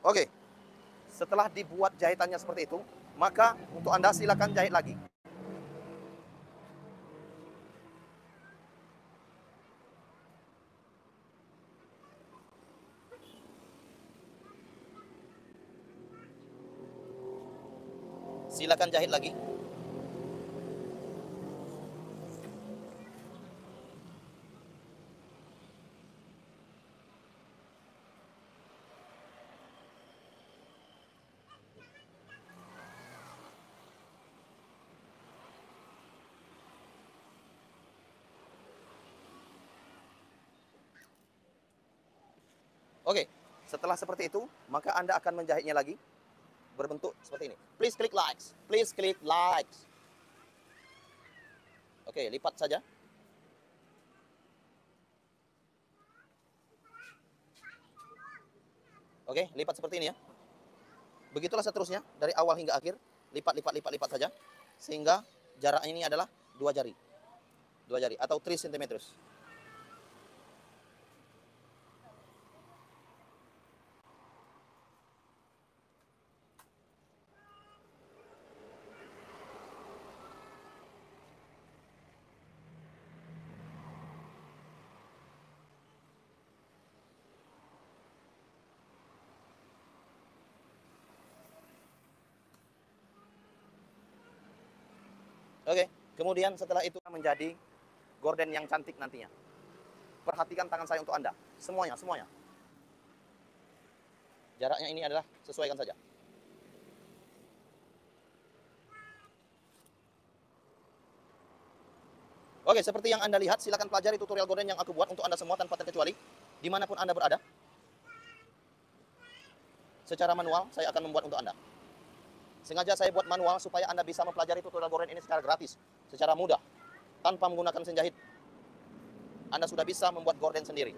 Oke, setelah dibuat jahitannya seperti itu, maka untuk Anda silakan jahit lagi. Silakan jahit lagi. Oke, setelah seperti itu, maka Anda akan menjahitnya lagi berbentuk seperti ini. Please click likes. Please click likes. Oke, lipat saja. Oke, lipat seperti ini ya. Begitulah seterusnya dari awal hingga akhir. Lipat, lipat, lipat, lipat saja. Sehingga jarak ini adalah 2 jari. 2 jari atau 3 cm. Oke, kemudian setelah itu menjadi gorden yang cantik nantinya. Perhatikan tangan saya untuk Anda. Semuanya, semuanya. Jaraknya ini adalah sesuaikan saja. Oke, seperti yang Anda lihat, silakan pelajari tutorial gorden yang aku buat untuk Anda semua tanpa terkecuali. Dimanapun Anda berada. Secara manual, saya akan membuat untuk Anda. Sengaja saya buat manual supaya Anda bisa mempelajari tutorial gorden ini secara gratis, secara mudah, tanpa menggunakan mesin jahit. Anda sudah bisa membuat gorden sendiri.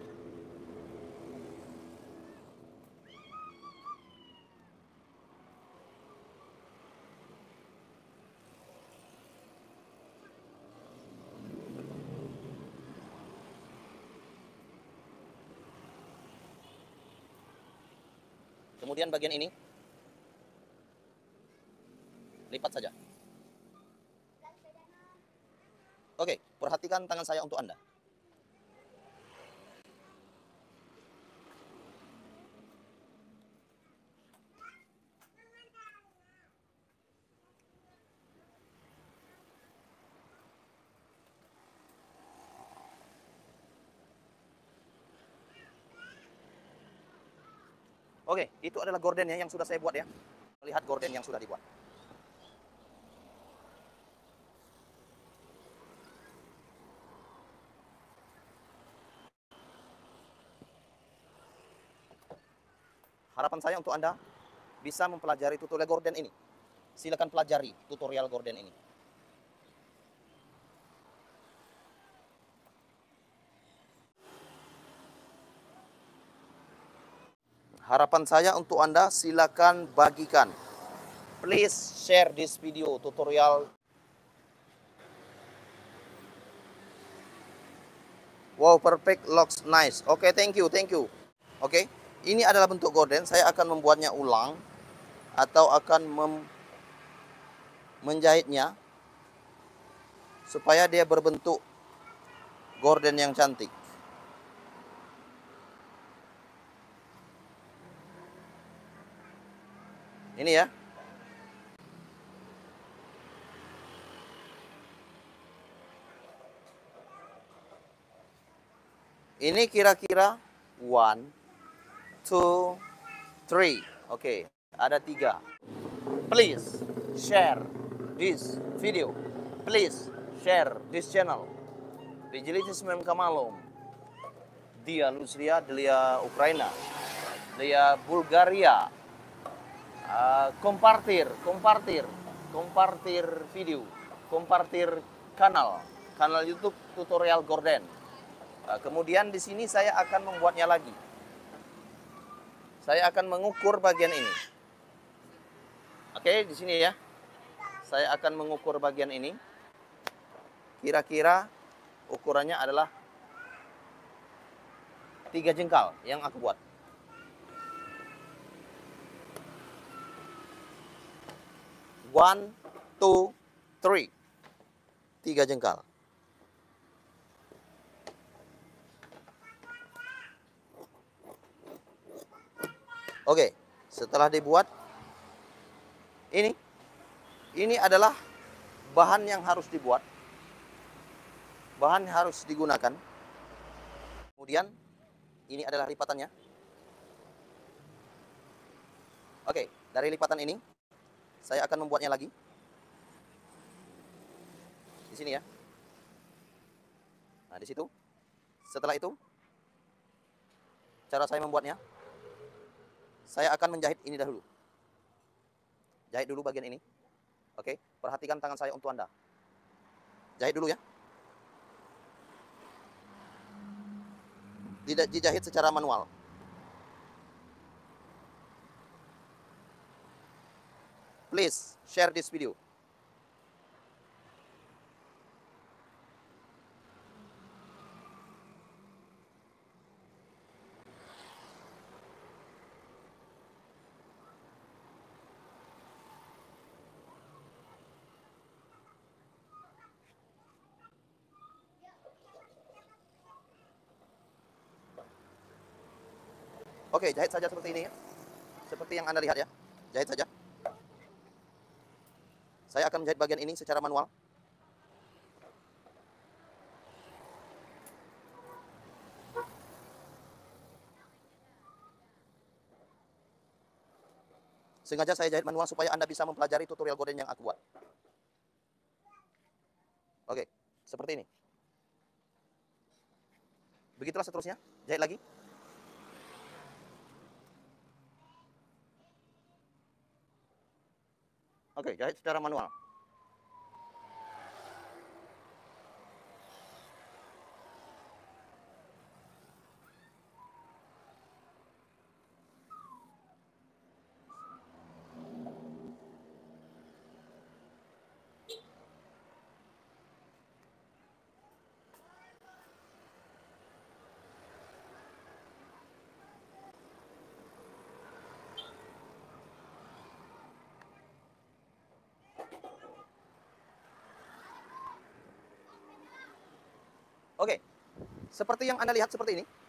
Kemudian bagian ini, lipat saja. Oke, perhatikan tangan saya untuk Anda. Oke, itu adalah gordennya yang sudah saya buat ya. Lihat gorden yang sudah dibuat. Harapan saya untuk Anda bisa mempelajari tutorial gorden ini. Silakan pelajari tutorial gorden ini. Harapan saya untuk Anda, silakan bagikan. Please share this video tutorial. Wow, perfect, looks nice. Oke, thank you, thank you. Oke, ini adalah bentuk gorden. Saya akan membuatnya ulang atau akan menjahitnya supaya dia berbentuk gorden yang cantik. Ini ya. Ini kira-kira 1, 2, 3. Oke, ada 3. Please share this video. Please share this channel. Поделитесь моим каналом. Dia Russia, dia Ukraina, dia Bulgaria. Compartir video, compartir kanal YouTube tutorial gorden. Kemudian di sini saya akan membuatnya lagi. Saya akan mengukur bagian ini. Oke, di sini ya. Saya akan mengukur bagian ini. Kira-kira ukurannya adalah 3 jengkal yang aku buat. 1, 2, 3. 3 jengkal. Oke, setelah dibuat, ini adalah bahan yang harus dibuat. Bahan harus digunakan. Kemudian, ini adalah lipatannya. Oke, dari lipatan ini, saya akan membuatnya lagi. Di sini ya. Nah, di situ. Setelah itu, cara saya membuatnya, saya akan menjahit ini dahulu. Jahit dulu bagian ini. Oke, perhatikan tangan saya untuk Anda. Jahit dulu ya. Tidak dijahit secara manual. Please share this video. Oke, jahit saja seperti ini ya. Seperti yang Anda lihat ya. Jahit saja. Saya akan menjahit bagian ini secara manual. Sengaja saya jahit manual supaya Anda bisa mempelajari tutorial gorden yang aku buat. Oke, seperti ini. Begitulah seterusnya. Jahit lagi. Oke, jahit secara manual. Oke, seperti yang Anda lihat seperti ini.